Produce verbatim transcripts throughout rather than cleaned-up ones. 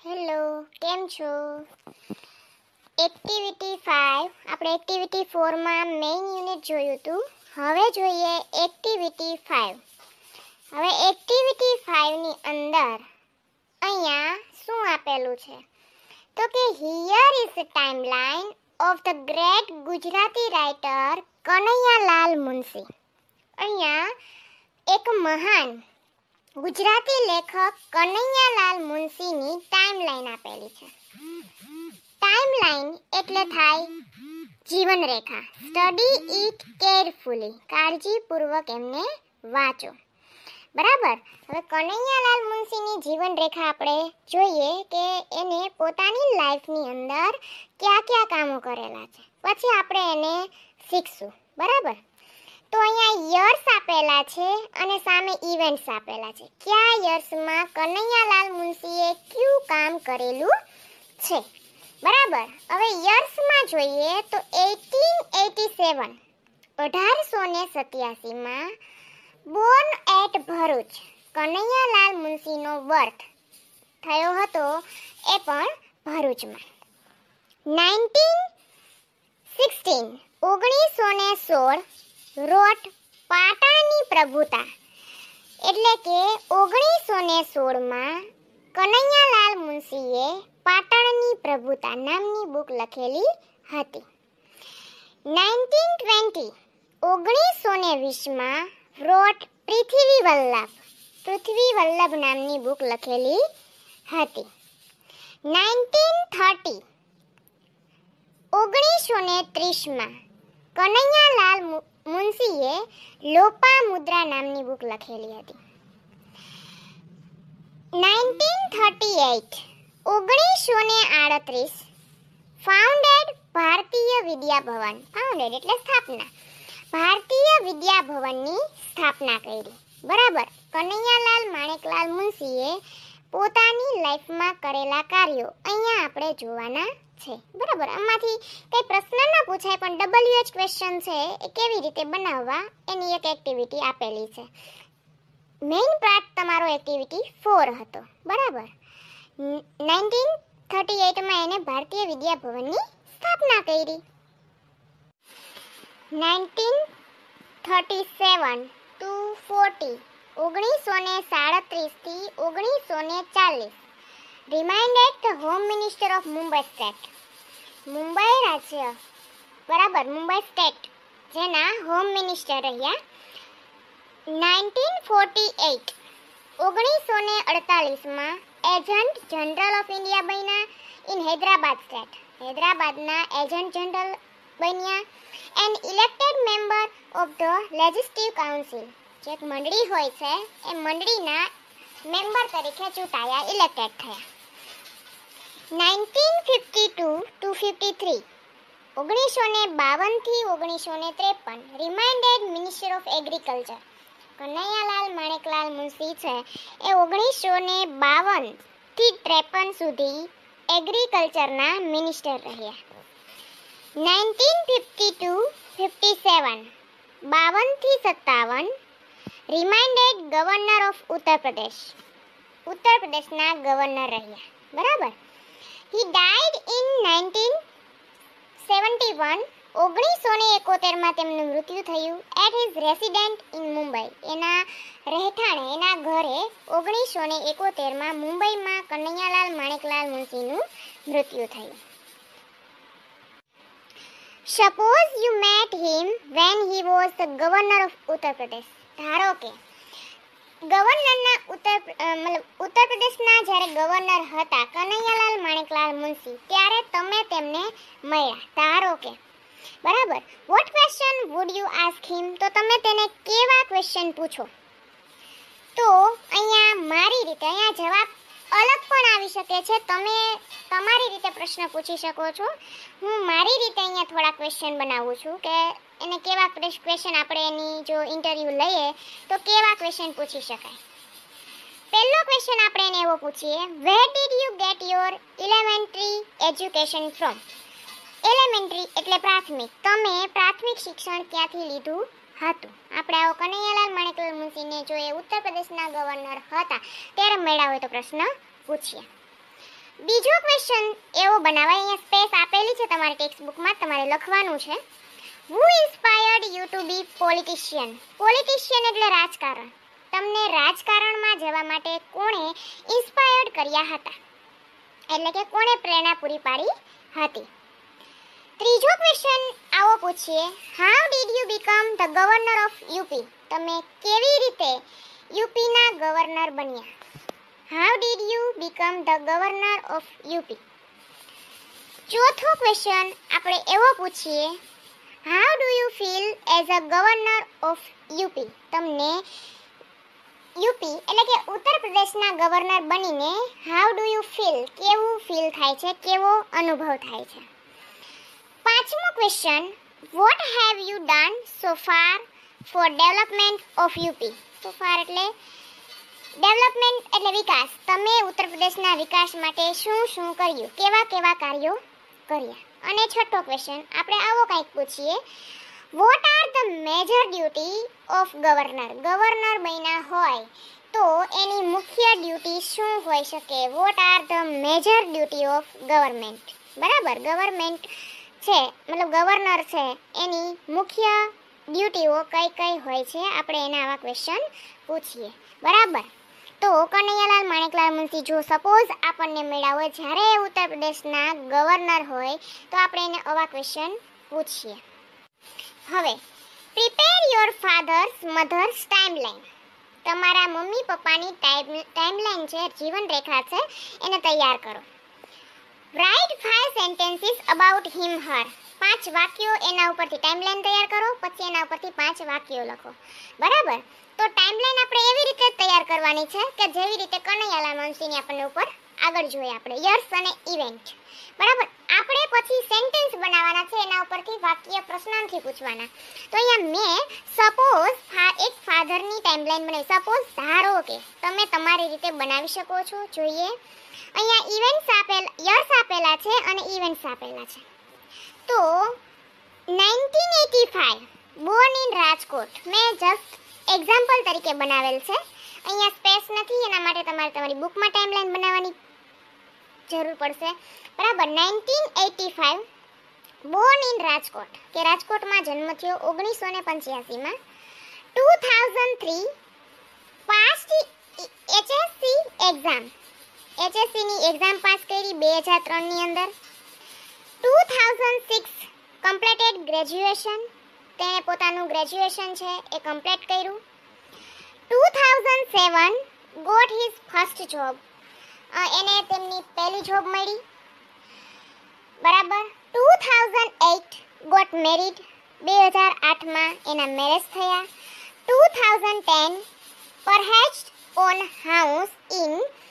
Hello, કેમ છો? Activity five આપણે એક્ટિવિટી ફોરમાં મેઇન યુનિટ જોયું હતું. હવે જોઈએ એક્ટિવિટી ફાઇવ. હવે એક્ટિવિટી ફાઇવની અંદર અહીંયા શું આપેલું છે તો કે here is the timeline of the great Gujarati writer Kanaiyalal Munshi. અહીંયા એક મહાન ગુજરાતી લેખક કનૈયાલાલ મુનશીની ટાઈમલાઈન આપેલી છે. ટાઈમલાઈન એટલે થાય જીવનરેખા. સ્ટડી ઇટ કેરફુલી, કાળજીપૂર્વક એમને વાંચો. બરાબર. હવે કનૈયાલાલ મુનશીની જીવનરેખા આપણે જોઈએ કે એને પોતાની લાઈફની અંદર કયા કયા કામો કરેલા છે, પછી આપણે એને શીખશું. બરાબર. તો અહીંયા યર્સ આપેલા છે અને સામે ઇવેન્ટ્સ આપેલા છે. કયા યર્સમાં કનૈયાલાલ મુનશીએ કયું કામ કરેલું છે. બરાબર. હવે યર્સમાં જોઈએ તો એટીન એટી સેવન અઢારસો ને સત્યાસીમાં બોર્ન એટ ભરૂચ કનૈયાલાલ મુનશીનો બર્થ થયો હતો, એ પણ ભરૂચમાં. નાઇન્ટીન સિક્સટીન ઓગણીસો ને સોળ રોટ પાટણની પ્રભુતા, એટલે કે ઓગણીસો ને સોળમાં કનૈયાલાલ મુનશીએ પાટણની પ્રભુતા નામની બુક લખેલી હતી. નાઇન્ટીન ટ્વેન્ટી ઓગણીસો ને વીસમાં રોટ પૃથ્વી વલ્લભ પૃથ્વી વલ્લભ નામની બુક લખેલી હતી. નાઇન્ટીન થર્ટી ઓગણીસો ને ત્રીસમાં કનૈયાલાલ મુનશીએ લોપામુદ્રા નામની બુક લખેલી હતી. નાઇન્ટીન થર્ટી એઇટ ઓગણીસો ને આડત્રીસ ફાઉન્ડેડ ભારતીય વિદ્યાભવન. ફાઉન્ડેડ એટલે સ્થાપના. ભારતીય વિદ્યાભવનની સ્થાપના કરી. બરાબર. કનૈયાલાલ માણેકલાલ મુનશીએ પોતાની લાઈફમાં કરેલા કાર્યો અહીંયા આપણે જોવાના છે. બરાબર. આમાંથી કઈ પ્રશ્ન ન પૂછાય પણ ડબલ્યુ એચ ક્વેશ્ચન છે એ કેવી રીતે બનાવવા એની એક એક્ટિવિટી આપેલી છે. મેઇન પાર્ટ તમારો એક્ટિવિટી ફોર હતો. બરાબર. નાઇન્ટીન થર્ટી એઇટમાં એને ભારતીય વિદ્યાભવનની સ્થાપના કરી. Nineteen thirty seven to forty ઓગણીસો ને સાડત્રીસથી ઓગણીસો ને ચાલીસ reminded the home minister of Mumbai state. Mumbai રાજ્ય, બરાબર, મુંબઈ સ્ટેટ જેના હોમ મિનિસ્ટર રહ્યા. નાઇન્ટીન ફોર્ટી એઇટ ઓગણીસો ને અડતાલીસમાં એજન્ટ જનરલ ઓફ ઇન્ડિયા બન્યા ઇન હૈદરાબાદ સ્ટેટ. હૈદરાબાદના એજન્ટ જનરલ બન્યા. And elected member of the legislative council. જે એક મંડળી હોય છે એ મંડળીના મેમ્બર તરીકે ચૂંટાયા, ઇલેક્ટેડ થયા. Nineteen fifty two to fifty three ઓગણીસો ને બાવનથી ઓગણીસો ને ત્રેપન reminded minister of agriculture. Kanaiyalal Maneklal Munshi છે એ ઓગણીસો ને બાવનથી ત્રેપન સુધી એગ્રીકલ્ચરના મિનિસ્ટર રહ્યા. Nineteen fifty two fifty seven બાવનથી સત્તાવન રિમાઇન્ડેડ ગવર્નર ઓફ ઉત્તર પ્રદેશ. ઉત્તર પ્રદેશના ગવર્નર રહ્યા. બરાબર. He died in nineteen seventy one ઓગણીસો ને એકોતેરમાં તેમનું મૃત્યુ થયું at his resident in Mumbai. એના રહેઠાણે, એના ઘરે ઓગણીસો ને એકોતેરમાં મુંબઈમાં કનૈયાલાલ માણેકલાલ મુનશીનું મૃત્યુ થયું. Suppose you met him when he was the governor of Uttar Pradesh. ધારો કે ગવર્નરના ઉત્તર મતલબ ઉત્તર પ્રદેશના જ્યારે ગવર્નર હતા કનૈયાલાલ માણેકલાલ મુનશી, ત્યારે તમે તેમને મળ્યા. ધારો કે, બરાબર. What question would you ask him? તો તમે તેને કેવા ક્વેશ્ચન પૂછો? તો અહીંયા મારી રીતે અહીંયા જવાબ અલગ પણ આવી શકે છે. તમે તમારી રીતે પ્રશ્ન પૂછી શકો છો. હું મારી રીતે અહીંયા થોડા ક્વેશ્ચન બનાવું છું કે એને કેવા ક્વેશ્ચન આપણે એની જો ઇન્ટરવ્યૂ લઈએ તો કેવા ક્વેશ્ચન પૂછી શકાય. પહેલો ક્વેશ્ચન આપણે એને એવો પૂછીએ, where did you get your elementary education from? Elementary એટલે પ્રાથમિક. તમે પ્રાથમિક શિક્ષણ ક્યાંથી લીધું હતું? આપણે આવો કનૈયાલાલ માણેકલાલ મુનશીને જો એ ઉત્તર પ્રદેશના ગવર્નર હતા ત્યારે મળ્યા હોય તો પ્રશ્ન પૂછીએ. બીજો ક્વેશ્ચન એવો બનાવાય, અહીંયા સ્પેસ આપેલી છે તમારી ટેક્સ્ટ બુકમાં, તમારે લખવાનું છે who inspired you to be politician. Politician એટલે રાજકારણ. તમને રાજકારણમાં જવા માટે કોણે ઇન્સ્પાયર્ડ કર્યા હતા, એટલે કે કોણે પ્રેરણા પૂરી પાડી હતી. ત્રીજો ક્વેશ્ચન આવો પૂછીએ, how did you become the governor of UP. તમે કેવી રીતે યુપીના ગવર્નર બન્યા? How did you become the governor of UP. ચોથો ક્વેશ્ચન આપણે એવો પૂછીએ, how do you feel as a governor of UP. તમને યુપી એટલે કે ઉત્તર પ્રદેશના ગવર્નર બનીને હાઉ ડુ યુ ફીલ, કેવું ફીલ થાય છે, કેવો અનુભવ થાય છે. પાંચમો question, what have you done so far for development of UP. So far એટલે ડેવલપમેન્ટ એટલે વિકાસ. તમે ઉત્તર પ્રદેશના વિકાસ માટે શું શું કર્યું, કેવા કેવા કાર્યો કર્યા. અને છઠ્ઠો ક્વેશ્ચન આપણે આવો કંઈક પૂછીએ, what are the major duty of governor. Governor બન્યા હોય તો એની મુખ્ય ડ્યુટી શું હોઈ શકે? What are the major duty of government. બરાબર, ગવર્મેન્ટ છે મતલબ ગવર્નર છે એની મુખ્ય ડ્યુટીઓ કઈ કઈ હોય છે, આપણે એના આવા ક્વેશ્ચન પૂછીએ. બરાબર, તો કનૈયાલાલ માણેકલાલ મુનશી જો સપોઝ આપણને મળ્યા હોય જ્યારે ઉત્તર પ્રદેશના ગવર્નર હોય તો આપણે એને આવા ક્વેશ્ચન પૂછીએ. હવે prepare your father's mother's timeline. તમારા મમ્મી પપ્પાની ટાઈમલાઈન છે, જીવન રેખા છે, એને તૈયાર કરો. Write five sentences about him her. પાંચ વાક્યો એના ઉપરથી ટાઈમલાઈન તૈયાર કરો, પછી એના ઉપરથી પાંચ વાક્યો લખો. બરાબર, તો ટાઈમલાઈન આપણે એવી રીતે તૈયાર કરવાની છે કે જેવી રીતે કનૈયાલાલ મુનશીની આપણને ઉપર આગળ જોઈએ આપણે યર્સ અને ઇવેન્ટ. બરાબર, આપણે પછી સેન્ટેન્સ બનાવવાના છે, એના ઉપરથી વાક્ય પ્રશ્નાર્થી પૂછવાના. તો અહીંયા મેં સપોઝ એક ફાધરની ટાઈમલાઈન બનાવી. સપોઝ ધારો કે તમે તમારી રીતે બનાવી શકો છો. જોઈએ અહીંયા ઇવેન્ટ્સ આપેલ યર્સ આપેલા છે અને ઇવેન્ટ્સ આપેલા છે. તો nineteen eighty five born in Rajkot મેં જસ્ટ એક્ઝામ્પલ તરીકે બનાવેલ છે. અહીંયા સ્પેસ નથી, એના માટે તમારે તમારી બુકમાં ટાઈમલાઈન બનાવવાની જરૂર પડશે. બરાબર, nineteen eighty five born in Rajkot, કે રાજકોટમાં જન્મ થયો ઓગણીસો ને પંચ્યાસીમાં. Two thousand three passed HSC exam. એચએસસીની એક્ઝામ પાસ કરી બે હજાર ત્રણની અંદર. Two thousand six completed graduation. તેણે પોતાનું ગ્રેજ્યુએશન છે એ કમ્પ્લીટ કર્યું. Two thousand seven got his first job. એને તેમની પહેલી જોબ મળી. બરાબર, two thousand eight got married. બે હજાર આઠમાં એના મેરેજ થયા. Two thousand ten પરહેજ્ડ own house in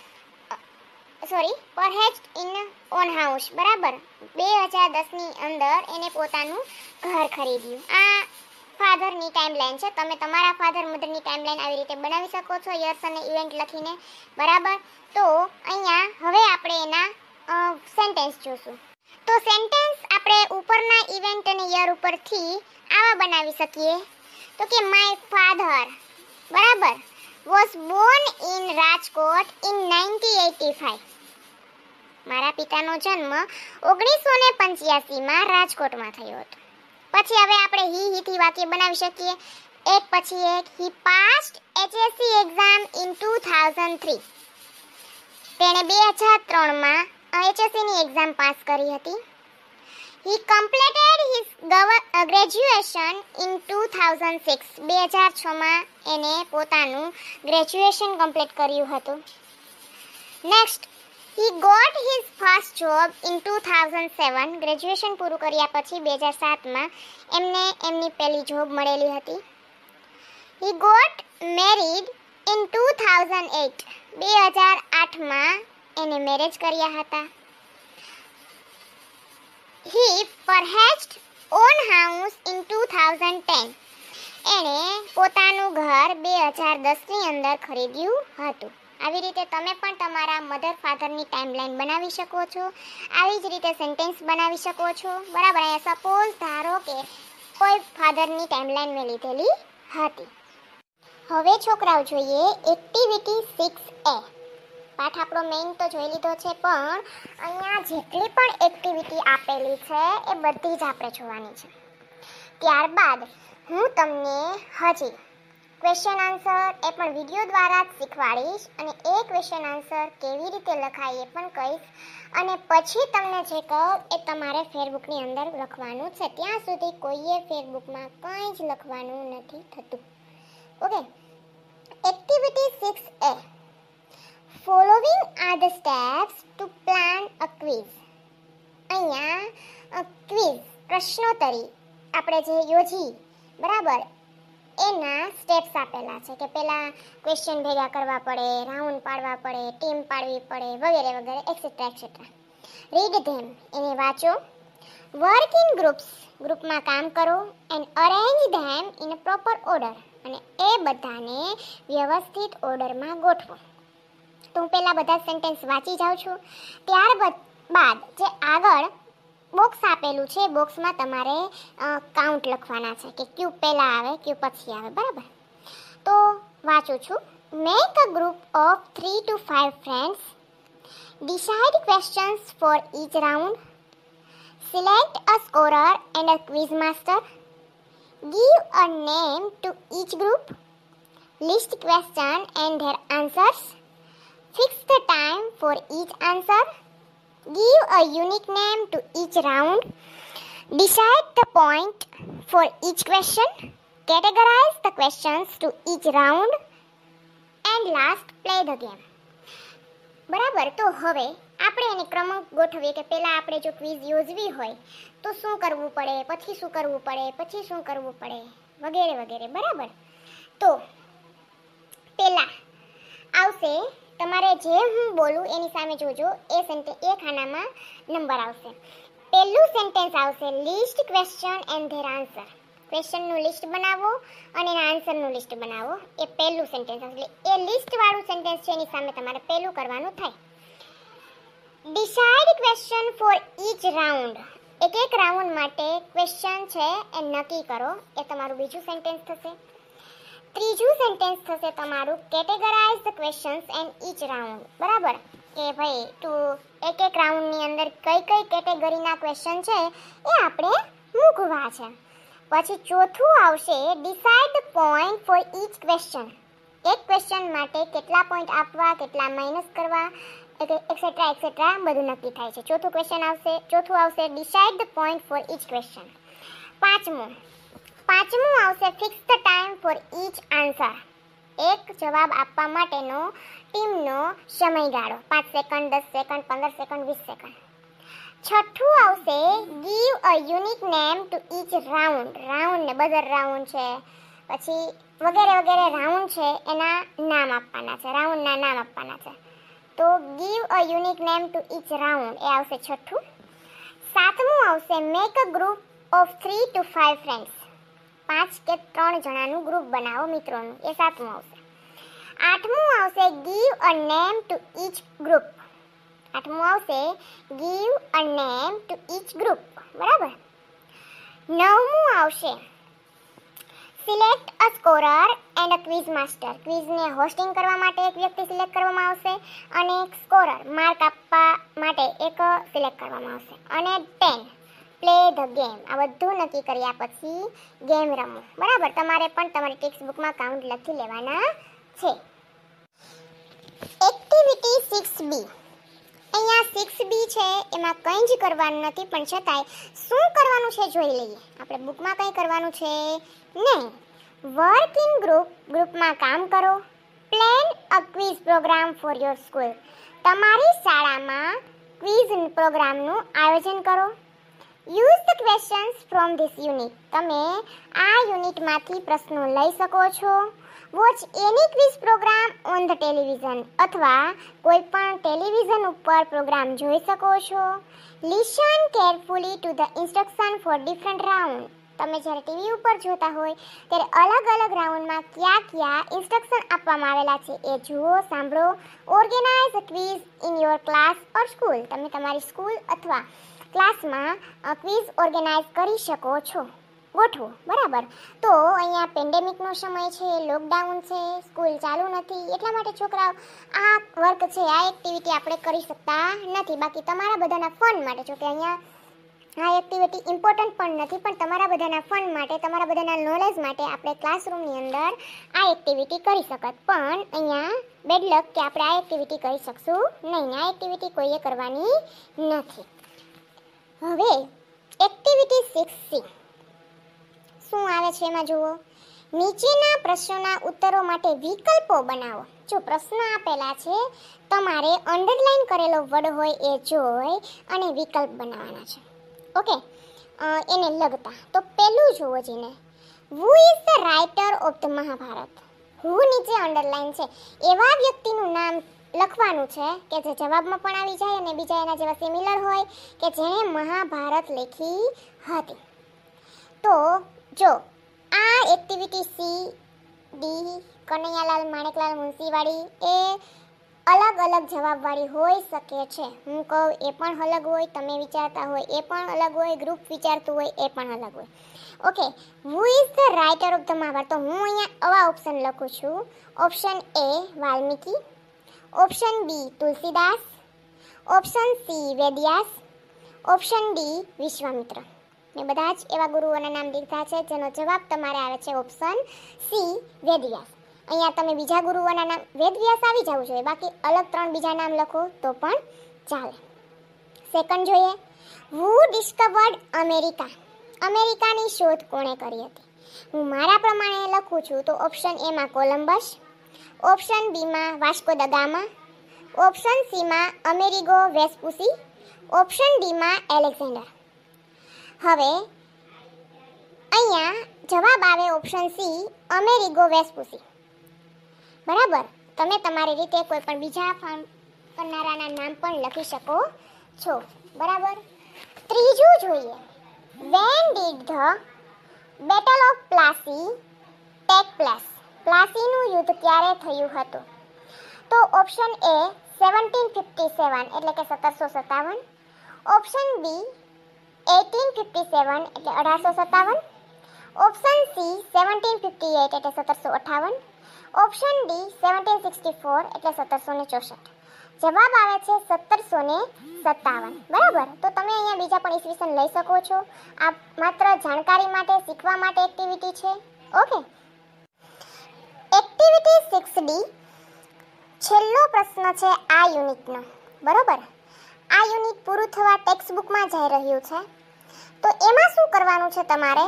sorry purchased in own house. બરાબર, બે હજાર દસની અંદર એને પોતાનું ઘર ખરીદ્યું. આ ફાધરની ટાઈમલાઈન છે. તમે તમારા ફાધર મધરની ટાઈમલાઈન આવી રીતે બનાવી શકો છો યર્સ અને ઇવેન્ટ લખીને. બરાબર, તો અહીંયા હવે આપણે એના સેન્ટેન્સ જોશું. તો સેન્ટેન્સ આપણે ઉપરના ઇવેન્ટ અને યર ઉપરથી આવા બનાવી શકીએ. તો કે માય ફાધર બરાબર was born in Rajkot in nineteen eighty five. મારા પિતાનો જન્મ ઓગણીસો ને પંચ્યાસીમાં રાજકોટમાં થયો હતો. પછી હવે આપણે હી હીથી વાક્ય બનાવી શકીએ એક પછી એક. He passed HSC exam in two thousand three. તેણે બે હજાર ત્રણમાં એચએસસીની એક્ઝામ પાસ કરી હતી. He completed his graduation in two thousand six. બે હજાર છમાં એને પોતાનું ગ્રેજ્યુએશન કમ્પ્લીટ કર્યું હતું. Next, he got his first job in two thousand seven. Graduation પૂરું કર્યા પછી બે હજાર સાતમાં એમને એમની પહેલી જોબ મળેલી હતી. He got married in two thousand eight. બે હજાર આઠમાં એને મેરેજ કર્યા હતા. He purchased own house in two thousand ten. એણે પોતાનું ઘર બે હજાર દસની અંદર ખરીદ્યું હતું. આવી રીતે તમે પણ તમારા મધર ફાધરની ટાઈમલાઈન બનાવી શકો છો. આવી જ રીતે સેન્ટેન્સ બનાવી શકો છો. બરાબર, અહીંયા સપોઝ ધારો કે કોઈ ફાધરની ટાઈમલાઈન મેં લીધેલી હતી. હવે છોકરાઓ જોઈએ એક્ટિવિટી સિક્સ એ. પાઠ આપણો મેઇન તો જોઈ લીધો છે, પણ અહીંયા જેટલી પણ એક્ટિવિટી આપેલી છે એ બધી જ આપણે જોવાની છે. ત્યારબાદ હું તમને હજી ક્વેશ્ચન આન્સર એ પણ વિડીયો દ્વારા જ શીખવાડીશ અને એ ક્વેશ્ચન આન્સર કેવી રીતે લખાય એ પણ કહીશ. અને પછી તમને જે કહું એ તમારે ફેરબુકની અંદર લખવાનું છે. ત્યાં સુધી કોઈએ ફેરબુકમાં કંઈ જ લખવાનું નથી થતું. Okay. Activity six A, following are the steps to plan a quiz. અહીંયા ક્વિઝ પ્રશ્નોત્તરી આપણે જે યોજી, બરાબર, એના સ્ટેપ્સ આપેલા છે કે પહેલાં ક્વેશ્ચન ભેગા કરવા પડે, રાઉન્ડ પાડવા પડે, ટીમ પાડવી પડે, વગેરે વગેરે એક્સેટ્રા એક્સેટ્રા. રીડ ધેમ, એને વાંચો. વર્ક ઇન ગ્રુપ્સ, ગ્રુપમાં કામ કરો. And arrange them in a proper order, અને એ બધાને વ્યવસ્થિત ઓર્ડરમાં ગોઠવો. તો હું પહેલાં બધા સેન્ટેન્સ વાંચી જાઉં છું. ત્યારબાદ જે આગળ બોક્સ આપેલું છે, બોક્સમાં તમારે કાઉન્ટ લખવાના છે કે ક્યુ પહેલાં આવે, ક્યુ પછી આવે, બરાબર. તો વાંચું છું. Make a group of three to five friends. Decide questions for each round. Select a scorer and a quiz master. Give a name to each group. List question and their answers. Fix the time for each answer. Give a unique name to each round. Decide the point for each question. Categorize the questions to each round. And last, play the game. બરાબર. તો હવે આપણે એને ક્રમાંક ગોઠવીએ કે પહેલાં આપણે જો ક્વિઝ યોજવી હોય તો શું કરવું પડે, પછી શું કરવું પડે, પછી શું કરવું પડે, વગેરે વગેરે, બરાબર. તો પહેલાં આવશે, તમારે જે હું બોલું એની સામે જોજો, એ સેન્ટેન્સ એ ખાનામાં નંબર આવશે. પહેલું સેન્ટેન્સ આવશે list question and their answer. ક્વેશ્ચનનું લિસ્ટ બનાવો અને એના આન્સરનું લિસ્ટ બનાવો. એ પહેલું સેન્ટેન્સ આવશે. એ લિસ્ટવાળું સેન્ટેન્સ છે એની સામે તમારે પહેલું કરવાનું થાય. Decide question for each round. એક એક રાઉન્ડ માટે ક્વેશ્ચન છે એ નક્કી કરો. એ તમારું બીજું સેન્ટેન્સ થશે. ત્રીજું સેન્ટેન્સ થશે તમારું categorise the questions and each round. બરાબર, કે ભાઈ તું એક એક રાઉન્ડની અંદર કઈ કઈ કેટેગરીના ક્વેશ્ચન છે એ આપણે મૂકવા છે. પછી ચોથું આવશે decide the point for each question. એક ક્વેશ્ચન માટે કેટલા પોઈન્ટ આપવા, કેટલા માઇનસ કરવા, એક્સેટ્રા એક્સેટ્રા બધું નક્કી થાય છે. ચોથું ક્વેશ્ચન આવશે ચોથું આવશે decide the point for each question. પાંચમું પાંચમું આવશે fix the time for each answer. એક જવાબ આપવા માટેનો ટીમનો સમયગાળો, પાંચ સેકન્ડ, દસ સેકન્ડ, પંદર સેકન્ડ, વીસ સેકન્ડ. છઠ્ઠું આવશે give a unique name to each round. Round ને બઝર રાઉન્ડ છે, પછી વગેરે વગેરે રાઉન્ડ છે એના નામ આપવાના છે, રાઉન્ડના નામ આપવાના છે. તો give a unique name to each round એ આવશે છઠ્ઠું. સાતમું આવશે make a group of three to five friends. પાંચ કે ત્રણ જણાનું ગ્રુપ બનાવો મિત્રોનું, એ સાતમું આવશે. આઠમું આવશે give a name to each group. આઠમું આવશે give a name to each group, બરાબર. નવમું આવશે select a scorer and a quiz master. ક્વિઝને હોસ્ટિંગ કરવા માટે એક વ્યક્તિ સિલેક્ટ કરવામાં આવશે અને એક સ્કોરર માર્ક આપવા માટે એક સિલેક્ટ કરવામાં આવશે. અને ટેન પ્લે ધ ગેમ. આ બધું નક્કી કર્યા પછી ગેમ રમો, બરાબર. તમારે પણ તમારી ટેક્સ્ટ બુકમાં કાઉન્ટ લખી લેવાના છે. Activity six B. અહીંયા સિક્સ બી છે એમાં કંઈ જ કરવાનું નથી, પણ છતાંય શું કરવાનું છે જોઈ લઈએ. આપણે બુકમાં કંઈ કરવાનું છે નહીં. વર્ક ઇન ગ્રુપ, ગ્રુપમાં કામ કરો. Plan a quiz program for your school. તમારી શાળામાં ક્વિઝ પ્રોગ્રામનું આયોજન કરો. Use the questions from this unit. તમે આ યુનિટમાંથી પ્રશ્નો લઈ શકો છો. Watch any quiz program on the television. અથવા કોઈ પણ ટેલિવિઝન ઉપર પ્રોગ્રામ જોઈ શકો છો. Listen carefully to the instruction for different round. તમે જ્યારે ટીવી ઉપર જોતા હોય ત્યારે અલગ અલગ રાઉન્ડમાં કયા કયા ઇન્સ્ટ્રક્શન આપવામાં આવેલા છે એ જુઓ, સાંભળો. Organise a quiz in your class or school. તમે તમારી સ્કૂલ અથવા ક્લાસમાં ક્વિઝ ઓર્ગેનાઇઝ કરી શકો છો. ગોઠવો, બરાબર. તો અહીંયા પેન્ડેમિકનો સમય છે, લોકડાઉન છે, સ્કૂલ ચાલુ નથી, એટલા માટે છોકરાઓ આ વર્ક છે, આ એક્ટિવિટી આપણે કરી શકતા નથી. બાકી તમારા બધાના ફન માટે, જો કે અહીંયા આ એક્ટિવિટી ઇમ્પોર્ટન્ટ પણ નથી, પણ તમારા બધાના ફન માટે, તમારા બધાના નોલેજ માટે આપણે ક્લાસરૂમની અંદર આ એક્ટિવિટી કરી શકત. પણ અહીંયા બેડ લક કે આપણે આ એક્ટિવિટી કરી શકશું નહીં. આ એક્ટિવિટી કોઈએ કરવાની નથી. હવે એક્ટિવિટી સિક્સ સી શું આવે છે એમાં જુઓ. નીચેના પ્રશ્નોના ઉત્તરો માટે વિકલ્પો બનાવો. જો પ્રશ્ન આપેલા છે, તમારે અંડરલાઈન કરેલો વર્ડ હોય એ જોઈ અને વિકલ્પ બનાવવાના છે. ઓકે, એને લગતા. તો પહેલું જુઓ જેને, who is the writer of the Mahabharata. Who નીચે અંડરલાઈન છે, એવા વ્યક્તિનું નામ લખવાનું છે કે જે જવાબમાં પણ આવી જાય અને બીજા એના જેવા સિમિલર હોય કે જેણે મહાભારત લખી હતી. તો જો આ activity C D Kanaiyalal Maneklal મુનશીવાળી એ અલગ અલગ જવાબવાળી હોઈ શકે છે. હું કહું એ પણ અલગ હોય, તમે વિચારતા હોય એ પણ અલગ હોય, ગ્રુપ વિચારતું હોય એ પણ અલગ હોય. Okay, who is the writer of the Mahabharata. તો હું અહીંયા આવા ઓપ્શન લખું છું. Option A Valmiki, option B Tulsidas, option C Vedvyas, option D Vishwamitra. ને બધા જ એવા ગુરુઓના નામ લીધા છે જેનો જવાબ તમારે આવે છે ઓપ્શન સી વેદવ્યાસ. અહીંયા તમે બીજા ગુરુઓના નામ વેદવ્યાસ આવી જવું જોઈએ, બાકી અલગ ત્રણ બીજા નામ લખો તો પણ ચાલે. સેકન્ડ જોઈએ, હુ ડિસ્કવર્ડ અમેરિકા. અમેરિકાની શોધ કોણે કરી હતી? હું મારા પ્રમાણે લખું છું તો ઓપ્શન એમાં કોલંબસ, ઓપ્શન બીમાં વાસ્કો દ ગામા, ઓપ્શન સીમાં અમેરિગો વેસ્પુસી, ઓપ્શન ડીમાં એલેક્ઝાન્ડર. હવે અહીંયા જવાબ આવે ઓપ્શન સી અમેરિગો વેસ્પુસી. બરાબર. તમે તમારી રીતે કોઈ પણ બીજા ફાઉન્ડ કરનારાના નામ પણ લખી શકો છો. બરાબર. ત્રીજું જોઈએ, when did the battle of Plassey take place. પ્લાસીનું યુદ્ધ ક્યારે થયું હતું? તો option A seventeen fifty seven એટલે કે સત્તરસો સત્તાવન, option B eighteen fifty seven એટલે અઢારસો સત્તાવન, option C seventeen fifty eight એટલે સત્તરસો અઠ્ઠાવન, option D seventeen sixty four એટલે સત્તરસો ચોસઠ. જવાબ આવે છે સત્તરસો સત્તાવન. બરાબર. તો તમે અહીંયા બીજા પણ ઈસવીસન લઈ શકો છો. આ માત્ર જાણકારી માટે, શીખવા માટે એક્ટિવિટી છે. ઓકે, એક્ટિવિટી સિક્સ ડી છેલ્લો પ્રશ્ન છે આ યુનિટનો. બરાબર. આ યુનિટ પૂરું થવા ટેક્સ્ટ બુકમાં જઈ રહ્યું છે. તો એમાં શું કરવાનું છે તમારે?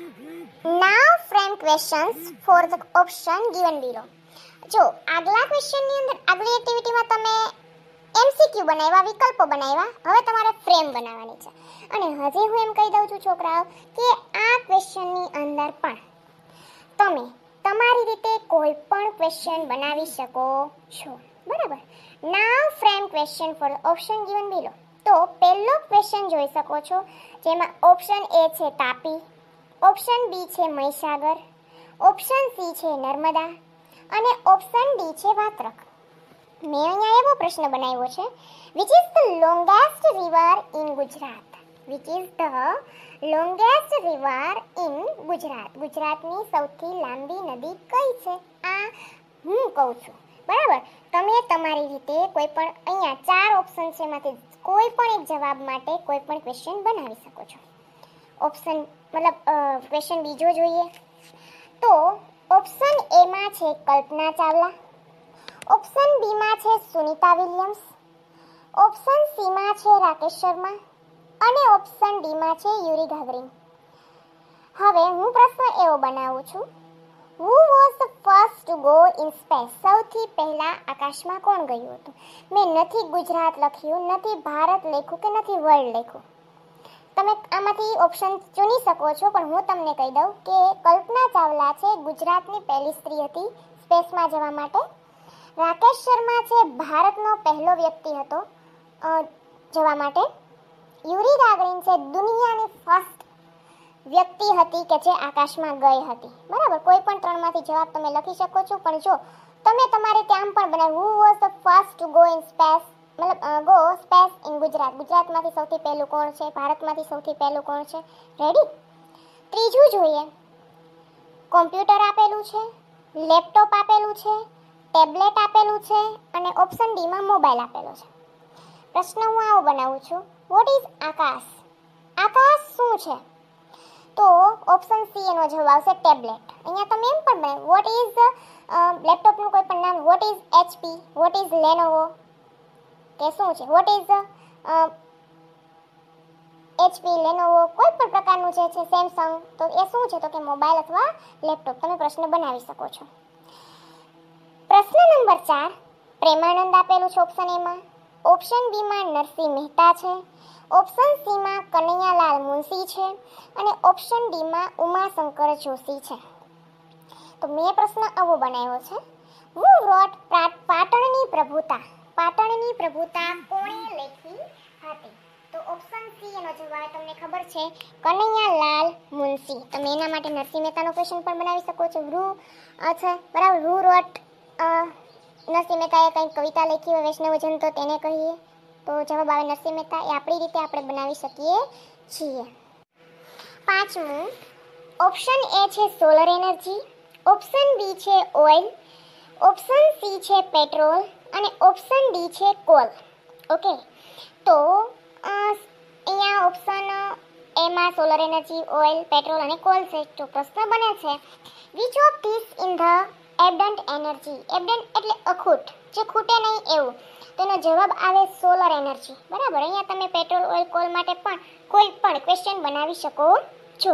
Now frame questions for the option given below. જો આગલા ક્વેશ્ચનની અંદર, આગલી એક્ટિવિટીમાં તમે એમસીક્યુ બનાવ્યા, વિકલ્પો બનાવ્યા, હવે તમારે ફ્રેમ બનાવવાની છે. અને હજી હું એમ કહી દઉં છું છોકરાઓ કે આ ક્વેશ્ચનની અંદર પણ તમે તમારી રીતે કોઈ પણ ક્વેશ્ચન બનાવી શકો છો. બરાબર. Now frame question for option given below. તો પહેલો ક્વેશ્ચન જોઈ શકો છો, જેમાં ઓપ્શન એ છે તાપી, ઓપ્શન બી છે મહીસાગર, ઓપ્શન સી છે નર્મદા અને ઓપ્શન ડી છે વાત્રક. મેં અહીંયા એવો પ્રશ્ન બનાવ્યો છે, which is the longest river in Gujarat. Which is the longest river in Gujarat. ગુજરાતની સૌથી લાંબી નદી કઈ છે? આ હું કહું છું. બરાબર. તમે તમારી રીતે કોઈ પણ, અહીંયા ચાર ઓપ્શન છે, એમાંથી કોઈ પણ એક જવાબ માટે કોઈ પણ ક્વેશ્ચન બનાવી શકો છો. ઓપ્શન મતલબ ક્વેશ્ચન બીજો જોઈએ તો ઓપ્શન એ માં છે કલ્પના ચાવલા, ઓપ્શન બી માં છે સુનિતા વિલિયમ્સ, ઓપ્શન સી માં છે રાકેશ શર્મા અને ઓપ્શન ડી માં છે યુરી ગાગરીન. હવે હું પ્રશ્ન એવો બનાવું છું, who was the first to go in space. સૌથી પહેલા આકાશમાં કોણ ગયું હતું? મેં નથી ગુજરાત લખ્યું, નથી ભારત લખ્યું કે નથી વર્લ્ડ લખ્યું. તમે આમાંથી ઓપ્શન ચૂની શકો છો, પણ હું તમને કહી દઉં કે કલ્પના ચાવલા છે ગુજરાતની પહેલી સ્ત્રી હતી સ્પેસમાં જવા માટે. રાકેશ શર્મા છે ભારતનો પહેલો વ્યક્તિ હતો જવા માટે. યુરી ગાગરીન છે દુનિયાની ફર્સ્ટ વ્યક્તિ હતી કે જે આકાશમાં ગઈ હતી. બરાબર. કોઈ પણ ત્રણમાંથી જવાબ તમે લખી શકો છો, પણ જો તમે તમારે ત્યાં પણ બનાવ્યું, who was the first to go in space, મતલબ ગો સ્પેસ ઇન ગુજરાત. ગુજરાતમાંથી સૌથી પહેલું કોણ છે? ભારતમાંથી સૌથી પહેલું કોણ છે? રેડી? ત્રીજું જોઈએ, કોમ્પ્યુટર આપેલું છે, લેપટોપ આપેલું છે, ટેબ્લેટ આપેલું છે અને ઓપ્શન ડીમાં મોબાઈલ આપેલો છે. પ્રશ્ન હું આવો બનાવું છું, વોટ ઇઝ આકાશ? આકાશ શું છે? તો ઓપ્શન સી એનો જવાબ આવશે ટેબ્લેટ. અહીંયા તમે એમ પણ બનાવો, વોટ ઇઝ લેપટોપનું કોઈ પણ નામ, what is HP, what is Lenovo, કે શું છે, વોટ ઇઝ એચપી, લેનોવો, કોઈ પણ પ્રકારનું જે છે, સેમસંગ, તો એ શું છે? તો કે મોબાઈલ અથવા લેપટોપ. તમે પ્રશ્ન બનાવી શકો છો. પ્રશ્ન નંબર ચાર, પ્રેમાનંદ આપેલું છે ઓપ્શન એમાં, ઓપ્શન બીમાં નરસિંહ મહેતા છે, ઓપ્શન સીમાં કનૈયાલાલ મુનશી છે અને ઓપ્શન ડીમાં ઉમાશંકર જોશી છે. તો મેં પ્રશ્ન આવો બનાવ્યો છે, હુ રોટ પાટણની પ્રભુતા? પાટણની પ્રભુતા કોણે લખી હતી? તો ઓપ્શન સી એનો જવાબ તમને ખબર છે, કનૈયાલાલ મુનશી. તમે એના માટે નરસિંહ મહેતાનો ક્વેશ્ચન પણ બનાવી શકો છો. રૂ અચ્છા બરાબર, રૂ રોટ નરસિંહ મહેતાએ કંઈક કવિતા લખી હોય વૈષ્ણવજન, તો તેને કહીએ તો જવાબ આવે નરસિંહ મહેતા. એ આપણી રીતે આપણે બનાવી શકીએ છીએ. પાંચમું, ઓપ્શન એ છે સોલર એનર્જી, ઓપ્શન બી છે ઓઇલ, ઓપ્શન સી છે પેટ્રોલ અને ઓપ્શન ડી છે કોલ. ઓકે, તો અહીંયા ઓપ્શન એમાં સોલર એનર્જી, ઓઇલ, પેટ્રોલ અને કોલ છે. તો પ્રશ્ન બને છે, which of this in the abundant energy? Abundant એટલે અખૂટ, જે ખૂટે નહીં એવું. તો એનો જવાબ આવે સોલર એનર્જી. બરાબર, અહીંયા તમે પેટ્રોલ, ઓઇલ, કોલ માટે પણ કોઈ પણ ક્વેશ્ચન બનાવી શકો છો.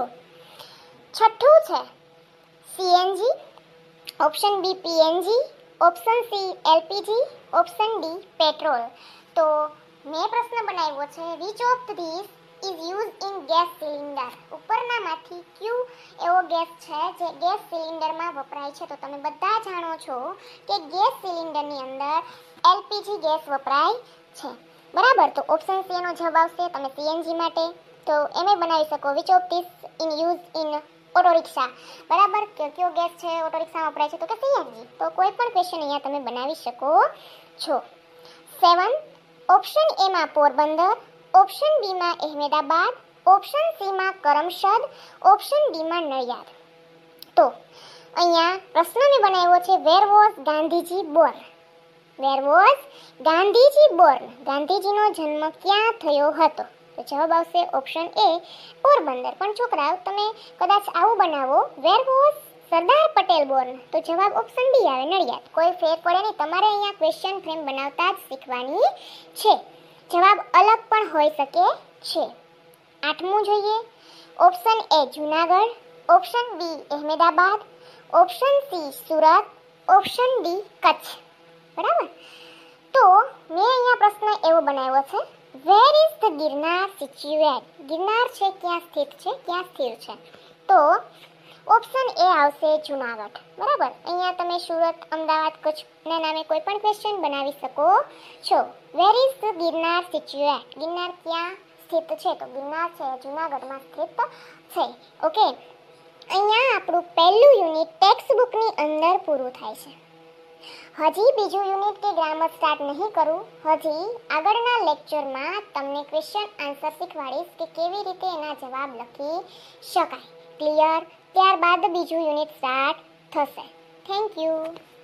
છઠ્ઠું છે CNG, option B PNG, option C LPG, option D petrol. તો મેં પ્રશ્ન બનાવ્યો છે, which of this is use in gas cylinder? ઉપરનામાંથી કયું એવો ગેસ છે જે ગેસ સિલિન્ડરમાં વપરાય છે? તો તમે બધા જાણો છો કે ગેસ સિલિન્ડરની અંદર એલપીજી ગેસ વપરાય છે. બરાબર, તો ઓપ્શન સી એનો જવાબ આવશે. તમે સીએનજી માટે તો એમ બનાવી શકો, which of this in use in auto rickshaw? બરાબર, કયો ગેસ છે ઓટો રિક્ષામાં વપરાય છે? તો કે સીએનજી. તો કોઈ પણ ક્વેશ્ચન અહીંયા તમે બનાવી શકો છો. સેવન, ઓપ્શન એમાં પોરબંદર, ઓપ્શન બીમાં અહેમદાબાદ, ઓપ્શન સીમાં કરમસદ, ઓપ્શન ડીમાં નડિયાદ. તો અહીંયા પ્રશ્ન મેં બનાવ્યો છે, where was Gandhiji born? Where was Gandhiji born? ગાંધીજીનો જન્મ ક્યાં થયો હતો? તો જવાબ આવશે ઓપ્શન એ પોરબંદર. પણ છોકરાઓ તમે કદાચ આવું બનાવો, where was Sardar Patel born? તો જવાબ ઓપ્શન ડી આવે નડિયાદ. કોઈ ફેર પડે નહીં, તમારે અહીંયા ક્વેશ્ચન ફ્રેમ બનાવતા જ શીખવાની છે. જવાબ અલગ પણ હોઈ શકે છે. આઠમું જોઈએ, option A Junagadh, option B Ahmedabad, option C Surat, option D Kutch. બરાબર, તો મેં અહીંયા પ્રશ્ન એવો બનાવ્યો છે, where is the Girnar situate? Girnar છે ક્યાં સ્થિત છે, ક્યાં સ્થિર છે? તો ઓપ્શન એ આવશે જુનાગઢ. બરાબર, અહીંયા તમે સુરત, અમદાવાદ, કચ્છના નામે કોઈ પણ ક્વેશ્ચન બનાવી શકો છો. Where is the Girnar situate? Girnar ક્યાં સ્થિત છે? તો ગિરનાર છે જુનાગઢમાં સ્થિત છે. ઓકે, અહીંયા આપણું પહેલું યુનિટ ટેક્સ્ટ બુકની અંદર પૂરું થાય છે. હજી બીજું યુનિટ કે ગ્રામર સ્ટાર્ટ નહીં કરું. હજી આગળના લેક્ચરમાં તમને ક્વેશ્ચન આન્સર શીખવાડીશ કે કેવી રીતે એના જવાબ લખી શકાય. ક્લિયર? ત્યારબાદ બીજું યુનિટ સ્ટાર્ટ થશે. Thank you.